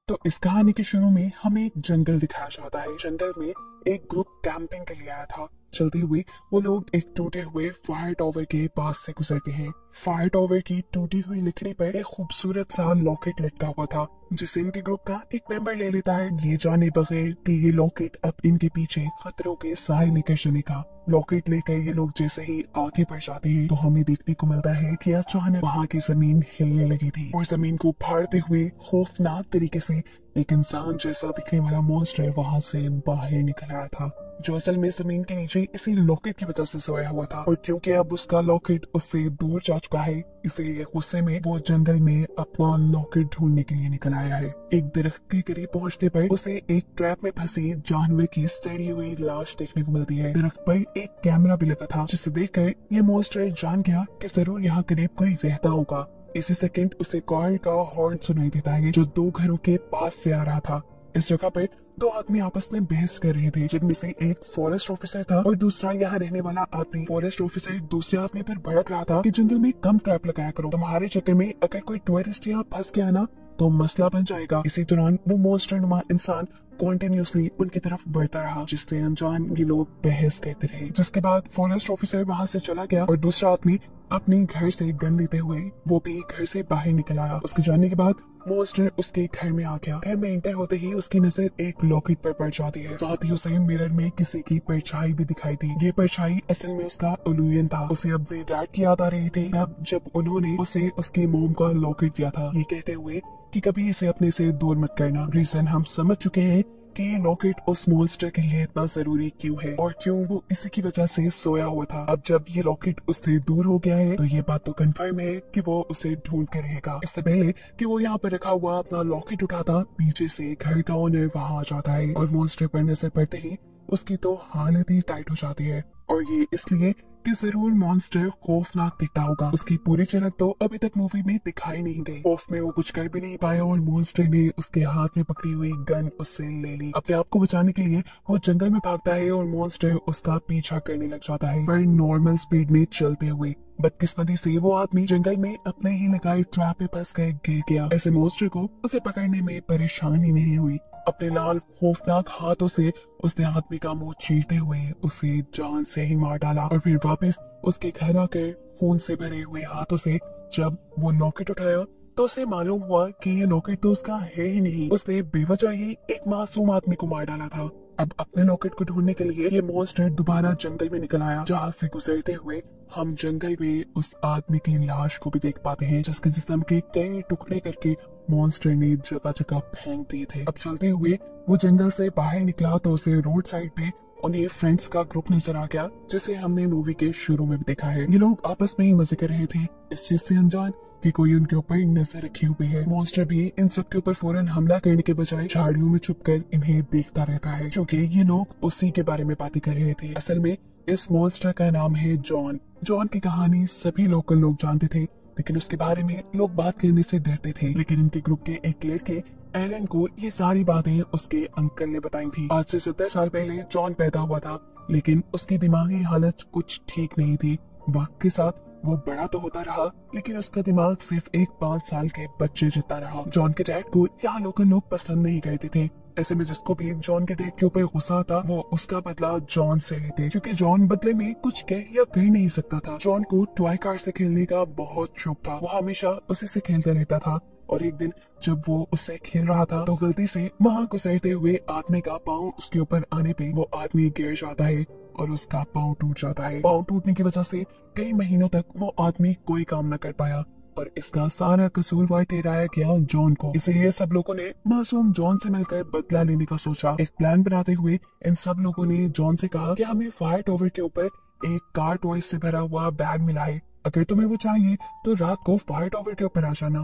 तो इस कहानी के शुरू में हमें एक जंगल दिखाया जाता है। जंगल में एक ग्रुप कैंपिंग के लिए आया था। चलते हुए वो लोग एक टूटे हुए फायर टावर के पास से गुजरते हैं। फायर टावर की टूटी हुई लकड़ी पर एक खूबसूरत सा लॉकेट लटका हुआ था, जिसे इनके ग्रुप का एक मेंबर ले लेता है, ये जाने बगैर कि ये लॉकेट अब इनके पीछे खतरों के साए लेकर चलेगा। लॉकेट लेकर ये लोग जैसे ही आगे बढ़ जाते हैं तो हमें देखने को मिलता है कि अचानक वहाँ की जमीन हिलने लगी थी और जमीन को फाड़ते हुए खौफनाक तरीके से एक इंसान जैसा दिखने वाला मॉन्स्टर वहाँ से बाहर निकल आया था, जो असल में जमीन के नीचे इसी लॉकेट की वजह से सोया हुआ था। और क्योंकि अब उसका लॉकेट उससे दूर जा चुका है, इसलिए गुस्से में वो जंगल में अपना लॉकेट ढूंढने के लिए निकल आया है। एक दरख्त के करीब पहुंचने पर उसे एक ट्रैप में फंसी जानवर की सड़ी हुई लाश देखने को मिलती है। दरख्त पर एक कैमरा भी लगा था, जिसे देखकर ये मॉन्स्टर जान गया कि जरूर यहाँ करीब कोई रहता होगा। इसी सेकंड उसे कार का हॉर्न सुनाई देता है, जो दो घरों के पास से आ रहा था। इस जगह पे दो आदमी आपस में बहस कर रहे थे, जिनमें से एक फॉरेस्ट ऑफिसर था और दूसरा यहाँ रहने वाला आदमी। फॉरेस्ट ऑफिसर दूसरे आदमी पर भड़क रहा था कि जंगल में कम ट्रैप लगाया करो, तुम्हारे चक्कर में अगर कोई टूरिस्ट यहाँ फंस गया ना तो मसला बन जाएगा। इसी दौरान वो मॉन्स्टर नुमा इंसान कॉन्टिन्यूसली उनकी तरफ बढ़ता रहा, जिससे अनजान ये लोग बहस करते रहे। जिसके बाद फॉरेस्ट ऑफिसर वहाँ से चला गया और दूसरा आदमी अपने घर से गन लेते हुए वो भी घर से बाहर निकल आया। उसके जाने के बाद मॉन्स्टर उसके घर में आ गया। घर में एंटर होते ही उसकी नजर एक लॉकेट पर पड़ जाती है। साथ ही उसे मिरर में किसी की परछाई भी दिखाई दी। ये परछाई असल में उसका इल्यूजन था। उसे अपने डैड की याद आ रही थी तब जब उन्होंने उसे उसकी मोम का लॉकेट दिया था, ये कहते हुए कि कभी इसे अपने से दूर मत करना। रीजन हम समझ चुके हैं कि ये लॉकेट उस मॉन्स्टर के लिए इतना जरूरी क्यों है और क्यों वो इसी की वजह से सोया हुआ था। अब जब ये लॉकेट उससे दूर हो गया है तो ये बात तो कंफर्म है कि वो उसे ढूंढ कर रहेगा। इससे पहले कि वो यहाँ पर रखा हुआ अपना लॉकेट उठाता, पीछे से घर का ओनर वहाँ आ जाता है और मॉन्स्टर पर नजर पड़ते ही उसकी तो हालत ही टाइट हो जाती है। और ये इसलिए कि जरूर मॉन्स्टर खौफनाक दिखता होगा। उसकी पूरी झलक तो अभी तक मूवी में दिखाई नहीं दी। खौफ में वो कुछ कर भी नहीं पाया और मॉन्स्टर ने उसके हाथ में पकड़ी हुई गन उससे ले ली। अपने आप को बचाने के लिए वो जंगल में भागता है और मॉन्स्टर उसका पीछा करने लग जाता है, पर नॉर्मल स्पीड में चलते हुए। बदकिस्मती से वो आदमी जंगल में अपने ही लगाए ट्रैप में फंस कर गिर गया। ऐसे मॉन्स्टर को उसे पकड़ने में परेशानी नहीं हुई। अपने लाल खौफनाक हाथों से उसने आदमी का मुंह चीरते हुए उसे जान से ही मार डाला और फिर वापस उसके घर आकर खून से भरे हुए हाथों से जब वो लॉकेट उठाया तो उसे मालूम हुआ कि ये लॉकेट तो उसका है ही नहीं। उसने बेवजह ही एक मासूम आदमी को मार डाला था। अब अपने लॉकेट को ढूंढने के लिए ये मॉन्स्टर दोबारा जंगल में निकल आया, जहाँ से गुजरते हुए हम जंगल में उस आदमी की लाश को भी देख पाते हैं, जिसके जिस्म के कई टुकड़े करके मॉन्स्टर ने जगह जगह फेंक दिए थे। अब चलते हुए वो जंगल से बाहर निकला तो उसे रोड साइड पे उन्हें फ्रेंड्स का ग्रुप नजर आ गया, जिसे हमने मूवी के शुरू में भी देखा है। ये लोग आपस में ही मजे कर रहे थे, इस चीज से अनजान कि कोई उनके ऊपर नजर रखी हुई है। मॉन्स्टर भी इन सब के ऊपर फौरन हमला करने के बजाय झाड़ियों में छुपकर इन्हें देखता रहता है, क्योंकि ये लोग उसी के बारे में बातें कर रहे थे। असल में इस मॉन्स्टर का नाम है जॉन। जॉन की कहानी सभी लोकल लोग जानते थे, लेकिन उसके बारे में लोग बात करने से डरते थे। लेकिन इनके ग्रुप के एक लड़के एलन को ये सारी बातें उसके अंकल ने बताई थी। आज से 70 साल पहले जॉन पैदा हुआ था, लेकिन उसकी दिमागी हालत कुछ ठीक नहीं थी। वक्त के साथ वो बड़ा तो होता रहा, लेकिन उसका दिमाग सिर्फ एक 5 साल के बच्चे जितना रहा। जॉन के डैड को यहाँ लोकल लोग पसंद नहीं करते थे। ऐसे में जिसको भी जॉन के डैड के ऊपर गुस्सा आता, वो उसका बदला जॉन से लेते, क्योंकि जॉन बदले में कुछ कह या कर नहीं सकता था। जॉन को टॉय कार से खेलने का बहुत शौक था। वो हमेशा उसी से खेलता रहता था और एक दिन जब वो उससे खेल रहा था तो गलती से वहाँ गुजरते हुए आदमी का पाँव उसके ऊपर आने पे वो आदमी गिर जाता है और उसका पाँव टूट जाता है। पाँव टूटने की वजह से कई महीनों तक वो आदमी कोई काम न कर पाया और इसका सारा कसूरवार ठहराया गया जॉन को। इसलिए सब लोगों ने मासूम जॉन से मिलकर बदला लेने का सोचा। एक प्लान बनाते हुए इन सब लोगों ने जॉन से कहा कि हमें फायर टावर के ऊपर एक कार टॉय से भरा हुआ बैग मिला है, अगर तुम्हें वो चाहिए तो रात को फायर टावर के ऊपर आ जाना।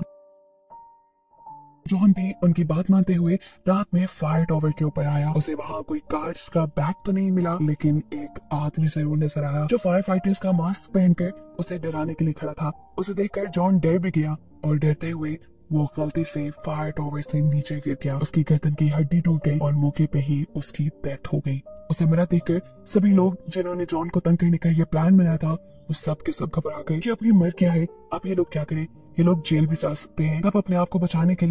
जॉन भी उनकी बात मानते हुए रात में फायर टावर के ऊपर आया। उसे वहाँ कोई कार्ड्स का बैग तो नहीं मिला, लेकिन एक आदमी जरूर नजर आया जो फायर फाइटर्स का मास्क पहनकर उसे डराने के लिए खड़ा था। उसे देखकर जॉन डर भी गया और डरते हुए वो गलती से फायर टावर से नीचे गिर गया। उसकी गर्दन की हड्डी टूट गई और मौके पे ही उसकी डेथ हो गई। उसे मरा देखकर सभी लोग जिन्होंने जॉन को तंग करने का ये प्लान बनाया था, वो सब के सब घबरा गए कि अब ये मर गया है, अब ये लोग क्या करें। ये लोग जेल भी जा सकते हैं। तब अपने आप को बचाने के लिए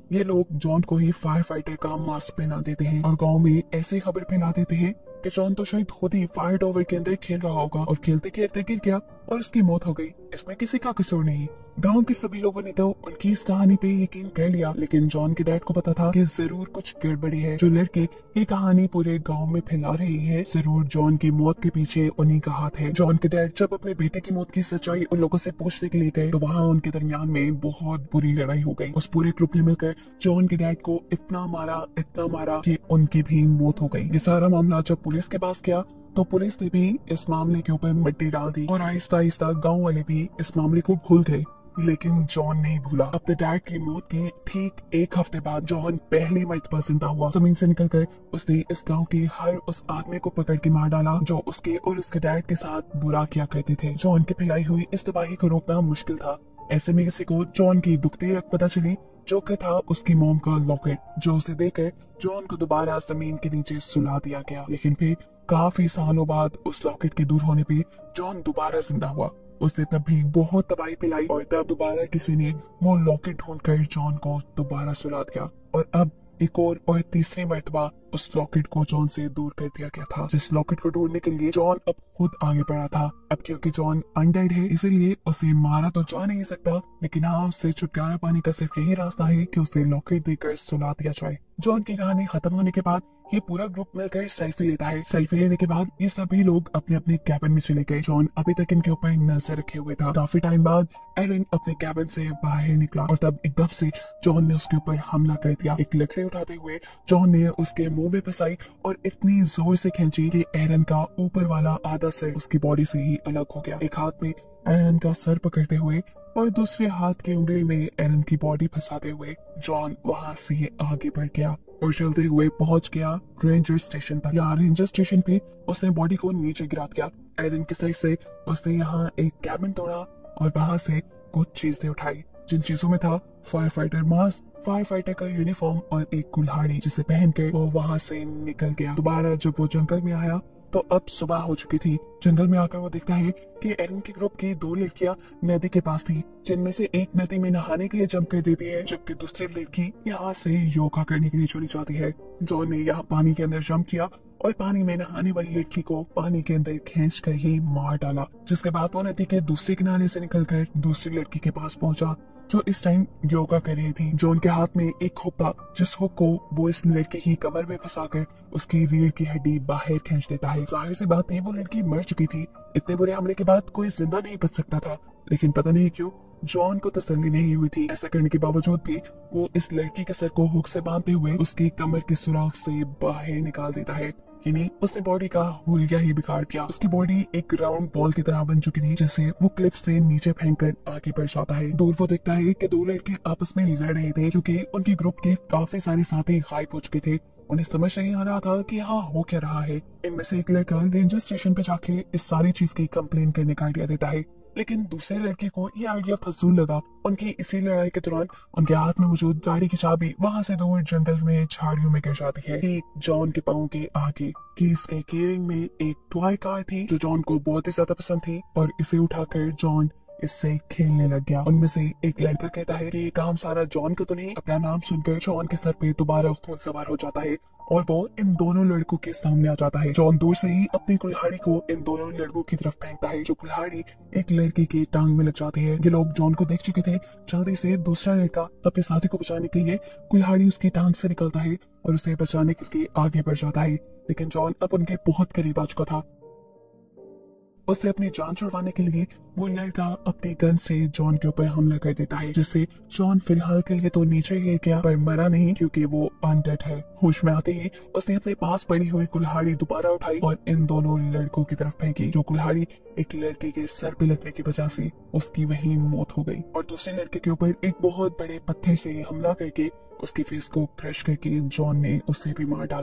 ये लोग जॉन को ही फायर फाइटर का मास्क पहना देते हैं और गांव में ऐसी खबर फैला देते हैं कि जॉन तो शायद खुद ही फायर टॉवर के अंदर खेल रहा होगा और खेलते खेलते गिर गया और उसकी मौत हो गई। इसमें किसी का कसूर नहीं। गांव के सभी लोगों ने तो उनकी इस कहानी पे यकीन कर लिया, लेकिन जॉन के डैड को पता था कि जरूर कुछ गड़बड़ी है। जो लड़के ये कहानी पूरे गांव में फैला रही है, जरूर जॉन की मौत के पीछे उन्हीं का हाथ है। जॉन के डैड जब अपने बेटे की मौत की सच्चाई उन लोगों से पूछने के लिए गए तो वहाँ उनके दरमियान में बहुत बुरी लड़ाई हो गई। उस पूरे ग्रुप ने मिलकर जॉन के डैड को इतना मारा कि उनकी भी मौत हो गई। ये सारा मामला जब पुलिस के पास गया तो पुलिस ने भी इस मामले के ऊपर मिट्टी डाल दी और आहिस्ता आहिस्ता गांव वाले भी इस मामले को भूल गए। लेकिन जॉन नहीं भूला। अपने डैड की मौत के ठीक एक हफ्ते बाद जॉन पहली मर्तबा जिंदा हुआ। जमीन से निकलकर उसने इस गांव के हर उस आदमी को पकड़ के मार डाला जो उसके और उसके डैड के साथ बुरा किया करते थे। जॉन की फैलाई हुई इस तबाही को रोकना मुश्किल था। ऐसे में किसी को जॉन की दुखती रख पता चली, जो कि था उसकी मॉम का लॉकेट, जो उसे देकर जॉन को दोबारा जमीन के नीचे सुला दिया गया। लेकिन फिर काफी सालों बाद उस लॉकेट के दूर होने पे जॉन दोबारा जिंदा हुआ। उसने तब भी बहुत तबाही फैलाई और तब दोबारा किसी ने वो लॉकेट ढूंढकर जॉन को दोबारा सुला दिया और अब एक और तीसरी मर्तबा उस लॉकेट को जॉन से दूर कर दिया गया था। जिस लॉकेट को ढूंढने के लिए जॉन अब खुद आगे बढ़ा था। अब क्योंकि जॉन अनडेड है इसलिए उसे मारा तो जा नहीं सकता, लेकिन हाँ, उससे छुटकारा पाने का सिर्फ यही रास्ता है कि उसे लॉकेट देकर सुला दिया जाए। जॉन की कहानी खत्म होने के बाद ये पूरा ग्रुप मिलकर सेल्फी लेता है। सेल्फी लेने के बाद ये सभी लोग अपने अपने कैबिन में चले गए। जॉन अभी तक इनके ऊपर नजर रखे हुए था। काफी टाइम बाद एरन अपने कैबिन से बाहर निकला और तब एकदम से जॉन ने उसके ऊपर हमला कर दिया। एक लकड़ी उठाते हुए जॉन ने उसके मुंह में फंसाई और इतनी जोर से खींची कि एरन का ऊपर वाला आधा सिर उसकी बॉडी से ही अलग हो गया। एक हाथ में एरन का सर पकड़ते हुए और दूसरे हाथ की उंगली में एरन की बॉडी फंसाते हुए जॉन वहां से आगे बढ़ गया और चलते हुए पहुंच गया रेंजर स्टेशन तक। यहाँ रेंजर स्टेशन पे उसने बॉडी को नीचे गिरा दिया। एरन के सर से उसने यहाँ एक कैबिन तोड़ा और वहां से कुछ चीजें उठाई, जिन चीजों में था fire fighter mask, fire fighter का यूनिफॉर्म और एक कुल्हाड़ी, जिसे पहनकर वो वहां से निकल गया। दोबारा जब वो जंगल में आया तो अब सुबह हो चुकी थी। जंगल में आकर वो देखता है कि एरन के ग्रुप की दो लड़कियां नदी के पास थी, जिनमें से एक नदी में नहाने के लिए जंप कर देती है, जबकि दूसरी लड़की यहाँ से योगा करने के लिए चली जाती है। जॉन ने यहाँ पानी के अंदर जंप किया और पानी में नहाने वाली लड़की को पानी के अंदर खींच कर ही मार डाला, जिसके बाद वो नदी के दूसरे किनारे से निकलकर दूसरी लड़की के पास पहुंचा जो इस टाइम योगा कर रही थी। जॉन के हाथ में एक हुक था, जिस हुक को वो इस लड़की की कमर में फंसाकर उसकी रीढ़ की हड्डी बाहर खींच देता है। जाहिर सी बात है वो लड़की मर चुकी थी। इतने बुरे हमले के बाद कोई जिंदा नहीं बच सकता था, लेकिन पता नहीं क्यों जॉन को तसल्ली नहीं हुई थी। ऐसा करने के बावजूद भी वो इस लड़की के सर को हुक से बांधते हुए उसकी कमर के सुराख से बाहर निकाल देता है। यानी उसने बॉडी का हुलिया ही बिगाड़ दिया। उसकी बॉडी एक राउंड बॉल की तरह बन चुकी थी, जिसे वो क्लिफ से नीचे फेंककर आगे बढ़ जाता है। दूर वो देखता है कि दो लड़के आपस में लड़ रहे थे, क्योंकि उनके ग्रुप के काफी सारे साथी गायब हो चुके थे। उन्हें समझ नहीं आ रहा था कि यहाँ हो क्या रहा है। इनमें से एक लड़का रेंजर स्टेशन पे जाके इस सारी चीज की कंप्लेन करने का आइडिया देता है, लेकिन दूसरे लड़के को ये आइडिया फजूल लगा। उनकी इसी लड़ाई के दौरान उनके हाथ में मौजूद गाड़ी की चाबी वहां से दूर जंगल में झाड़ियों में गिर जाती है, ठीक जॉन के पाँव के आगे। केस के केयरिंग में एक टॉय कार थी जो जॉन को बहुत ही ज्यादा पसंद थी और इसे उठाकर जॉन इससे खेलने लग गया। उनमें से एक लड़का कहता है कि ये काम सारा जॉन का तो नहीं। अपना नाम सुनकर जॉन के सर पे दोबारा खून सवार हो जाता है और वो इन दोनों लड़कों के सामने आ जाता है। जॉन दूर से ही अपनी कुल्हाड़ी को इन दोनों लड़कों की तरफ फेंकता है, जो कुल्हाड़ी एक लड़के की टांग में लग जाती है। ये लोग जॉन को देख चुके थे। जल्दी से दूसरा लड़का अपने साथी को बचाने के लिए कुल्हाड़ी उसकी टांग से निकलता है और उसे बचाने के लिए आगे बढ़ जाता है, लेकिन जॉन अब उनके बहुत करीब आ चुका था। उससे अपनी जान छुड़वाने के लिए वो लड़का अपने गन से जॉन के ऊपर हमला कर देता है, जिससे जॉन फिलहाल के लिए तो नीचे गिर गया पर मरा नहीं, क्योंकि वो अनडेड है। होश में आते ही उसने अपने पास पड़ी हुई कुल्हाड़ी दोबारा उठाई और इन दोनों लड़कों की तरफ फेंकी। जो कुल्हाड़ी एक लड़के के सर पे लगने की वजह से उसकी वहीं मौत हो गई और दूसरे लड़के के ऊपर एक बहुत बड़े पत्थर से हमला करके उसकी फेस को क्रश करके जॉन ने उसे भी मार डाला।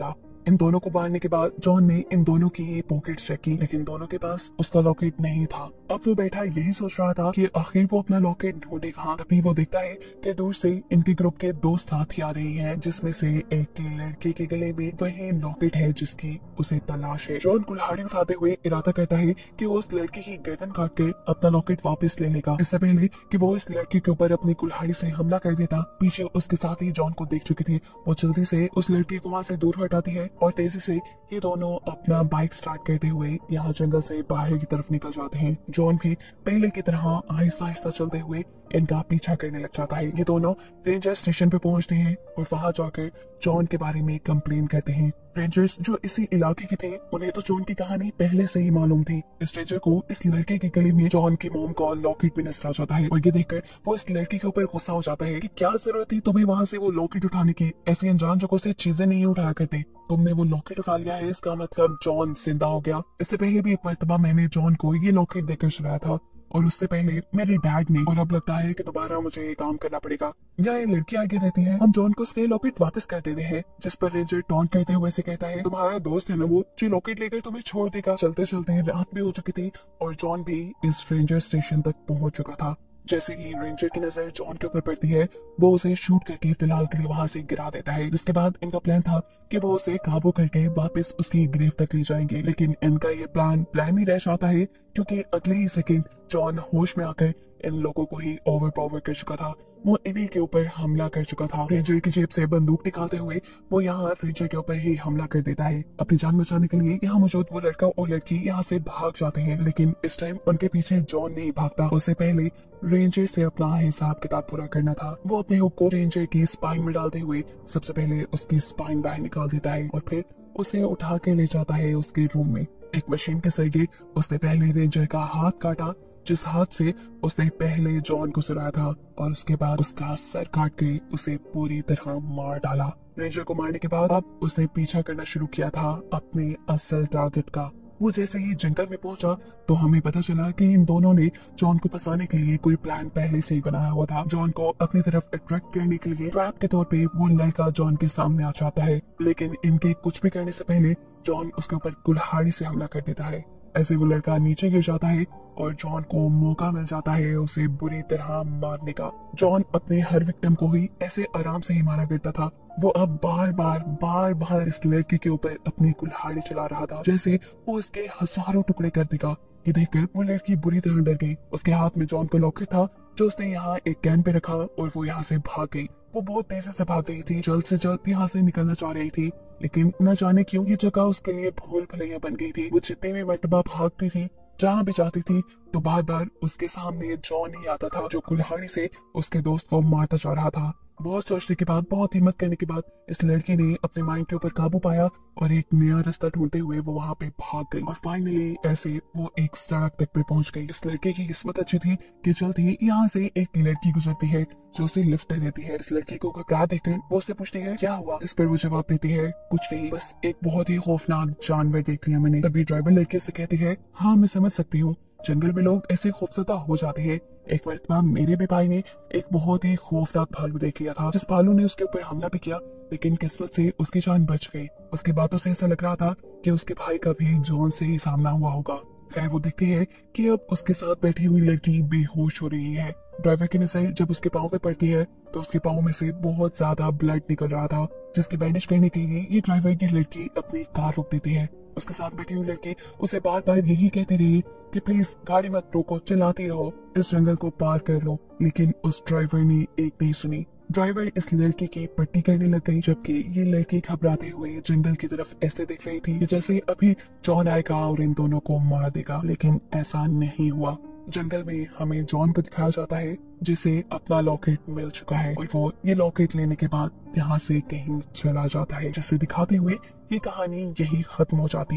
इन दोनों को मारने के बाद जॉन ने इन दोनों की पॉकेट चेक की, लेकिन दोनों के पास उसका लॉकेट नहीं था। अब वो बैठा यही सोच रहा था कि आखिर वो अपना लॉकेट ढूंढे कहाँ। तभी वो देखता है कि दूर से इनके ग्रुप के दो साथी आ रहे हैं, जिसमें से एक लड़के के गले में वही लॉकेट है जिसकी उसे तलाश है। जॉन कुल्हाड़ी उठाते हुए इरादा करता है कि वो उस लड़के की गर्दन काट कर अपना लॉकेट वापस ले लेगा। इससे पहले कि वो इस लड़के के ऊपर अपनी कुल्हाड़ी से हमला कर देता, पीछे उसके साथ ही जॉन को देख चुकी थी। वो जल्दी से उस लड़की को वहाँ से दूर हटाती है और तेजी से ये दोनों अपना बाइक स्टार्ट करते हुए यहाँ जंगल से बाहर की तरफ निकल जाते हैं। जॉन भी पहले की तरह आहिस्ता आहिस्ता चलते हुए इनका पीछा करने लग जाता है। ये दोनों रेंजर स्टेशन पे पहुंचते हैं और वहां जाकर जॉन के बारे में कंप्लेन करते हैं। रेंजर्स जो इसी इलाके के थे, उन्हें तो जॉन की कहानी पहले से ही मालूम थी। इस रेंजर को इस लड़के के गले में जॉन की मोम का लॉकेट भी नजर आ जाता है और ये देखकर वो इस लड़की के ऊपर गुस्सा हो जाता है कि क्या जरूरत थी तुम्हें वहां से वो लॉकेट उठाने की, ऐसी अनजान जगहों से चीजें नहीं उठाया करते, तुमने वो लॉकेट उठा लिया है, इसका मतलब जॉन जिंदा हो गया। इससे पहले भी एक मर्तबा मैंने जॉन को ये लॉकेट देकर सुनाया था और उससे पहले मेरे डैड ने, और अब लगता है कि दोबारा मुझे ये काम करना पड़ेगा। या ये लड़की आगे रहती है, हम जॉन को उसके लॉकेट वापस कर देते हैं, जिस पर रेंजर टॉन्ट करते हुए से कहता है तुम्हारा दोस्त है ना वो, जो लॉकेट लेकर तुम्हें छोड़ देगा। चलते चलते रात भी हो चुकी थी और जॉन भी इस रेंजर स्टेशन तक पहुंच चुका था। जैसे ही रेंजर की नजर जॉन के ऊपर पड़ती है, वो उसे शूट करके फिलहाल के लिए वहां से गिरा देता है। जिसके बाद इनका प्लान था कि वो उसे काबू करके वापस उसकी ग्रेव तक ले जाएंगे, लेकिन इनका ये प्लान ही रह जाता है क्योंकि अगले ही सेकंड जॉन होश में आकर इन लोगों को ही ओवरपावर कर चुका था। वो इन्हीं के ऊपर हमला कर चुका था। रेंजर की जेब से बंदूक निकालते हुए वो यहाँ रेंजर के ऊपर ही हमला कर देता है। अपनी जान बचाने के लिए यहाँ मौजूद वो लड़का और लड़की यहाँ से भाग जाते हैं, लेकिन इस टाइम उनके पीछे जॉन नहीं भागता। उससे पहले रेंजर से अपना हिसाब किताब पूरा करना था। वो अपने हुक को रेंजर की स्पाइन में डालते हुए सबसे पहले उसकी स्पाइन बाहर निकाल देता है और फिर उसे उठा के ले जाता है उसके रूम में। एक मशीन के जरिए उसने पहले रेंजर का हाथ काटा, जिस हाथ से उसने पहले जॉन को सुलाया था, और उसके बाद उसका सर काट के उसे पूरी तरह मार डाला। रेंजर को मारने के बाद अब उसने पीछा करना शुरू किया था अपने असल टारगेट का। वो जैसे ही जंगल में पहुंचा तो हमें पता चला कि इन दोनों ने जॉन को फंसाने के लिए कोई प्लान पहले से ही बनाया हुआ था। जॉन को अपनी तरफ अट्रैक्ट करने के लिए ट्रैप के तौर पे वो लड़का जॉन के सामने आ जाता है, लेकिन इनके कुछ भी करने से पहले जॉन उसके ऊपर कुल्हाड़ी से हमला कर देता है। ऐसे वो लड़का नीचे गिर जाता है और जॉन को मौका मिल जाता है उसे बुरी तरह मारने का। जॉन अपने हर विक्टिम को ही ऐसे आराम से ही मारा करता था। वो अब बार बार इस लड़के के ऊपर अपनी कुल्हाड़ी चला रहा था, जैसे वो इसके हजारों टुकड़े कर देगा। ये देखकर वो लड़की बुरी तरह डर गई। उसके हाथ में जॉन का लॉकेट था जो उसने यहाँ एक कैन पे रखा और वो यहाँ से भाग गई। वो बहुत तेजी से भाग गई थी, जल्द से जल्द यहाँ से निकलना चाह रही थी, लेकिन न जाने क्यों ये जगह उसके लिए भूल भुलैया बन गई थी। वो जितने भी मर्तबा भागती थी, जहाँ भी जाती थी, तो बार बार उसके सामने जॉन ही आता था जो कुल्हाड़ी से उसके दोस्त को मारता जा रहा था। बहुत सोचने के बाद, बहुत हिम्मत करने के बाद इस लड़की ने अपने माइंड के ऊपर काबू पाया और एक नया रास्ता ढूंढते हुए वो वहाँ पे भाग गई और फाइनली ऐसे वो एक सड़क तक पे पहुंच गई। इस लड़के की किस्मत अच्छी थी कि जल्द ही यहाँ से एक लड़की गुजरती है जो उसे लिफ्ट देती है। इस लड़की को घबरा देखकर वो उससे पूछती है क्या हुआ। इस पर वो जवाब देती है कुछ नहीं, बस एक बहुत ही खौफनाक जानवर देख लिया मैंने। तभी ड्राइवर लड़के से कहती है हाँ मैं समझ सकती हूँ, जंगल में लोग ऐसे खौफजदा हो जाते हैं। एक मरतबा मेरे भी भाई ने एक बहुत ही खौफनाक भालू देख लिया था, जिस भालू ने उसके ऊपर हमला भी किया, लेकिन किस्मत से उसकी जान बच गई। उसकी बातों से ऐसा लग रहा था कि उसके भाई का भी जॉन से ही सामना हुआ होगा। खैर वो देखती है कि अब उसके साथ बैठी हुई लड़की बेहोश हो रही है। ड्राइवर की नजर जब उसके पाँव पे पड़ती है तो उसके पाँव में से बहुत ज्यादा ब्लड निकल रहा था, जिसकी बैंडेज करने के लिए ये ड्राइवर की लड़की अपनी कार रोक देती है। उसके साथ बैठी हुई लड़की उसे बार बार यही कहती रही कि प्लीज गाड़ी मत रोको, चलाती रहो, इस जंगल को पार कर लो, लेकिन उस ड्राइवर ने एक नहीं सुनी। ड्राइवर इस लड़की की पट्टी करने लग गई, जबकि ये लड़की घबराते हुए जंगल की तरफ ऐसे देख रही थी जैसे अभी जॉन आएगा और इन दोनों को मार देगा, लेकिन ऐसा नहीं हुआ। जंगल में हमें जॉन को दिखाया जाता है जिसे अपना लॉकेट मिल चुका है और वो ये लॉकेट लेने के बाद यहाँ से कहीं चला जाता है, जिसे दिखाते हुए ये कहानी यही खत्म हो जाती है।